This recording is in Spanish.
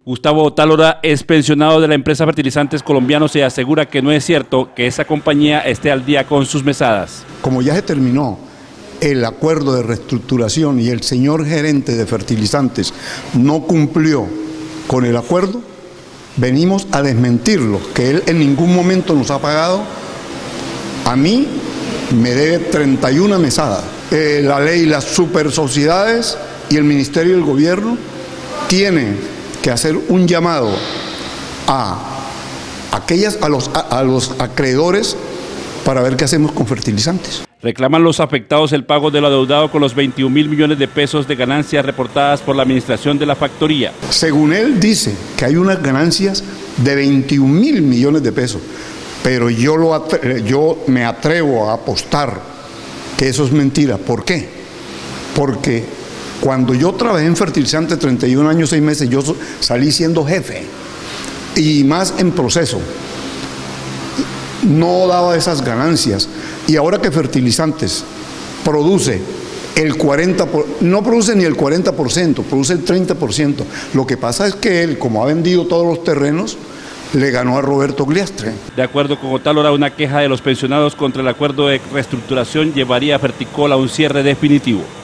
Gustavo Otálora es pensionado de la empresa Fertilizantes Colombianos y asegura que no es cierto que esa compañía esté al día con sus mesadas. Como ya se terminó el acuerdo de reestructuración y el señor gerente de Fertilizantes no cumplió con el acuerdo, venimos a desmentirlo, que él en ningún momento nos ha pagado. A mí me debe 31 mesadas. La ley, las supersociedades y el Ministerio del Gobierno tienen que hacer un llamado a los acreedores para ver qué hacemos con Fertilizantes. Reclaman los afectados el pago de lo adeudado con los 21.000 millones de pesos de ganancias reportadas por la administración de la factoría. Según él dice que hay unas ganancias de 21.000 millones de pesos, pero yo me atrevo a apostar que eso es mentira. ¿Por qué? Porque cuando yo trabajé en Fertilizantes 31 años, 6 meses, yo salí siendo jefe y más en proceso. No daba esas ganancias. Y ahora que Fertilizantes produce el 40%, no produce ni el 40%, produce el 30%. Lo que pasa es que él, como ha vendido todos los terrenos, le ganó a Roberto Gliastre. De acuerdo con Otálora, una queja de los pensionados contra el acuerdo de reestructuración llevaría a Ferticol a un cierre definitivo.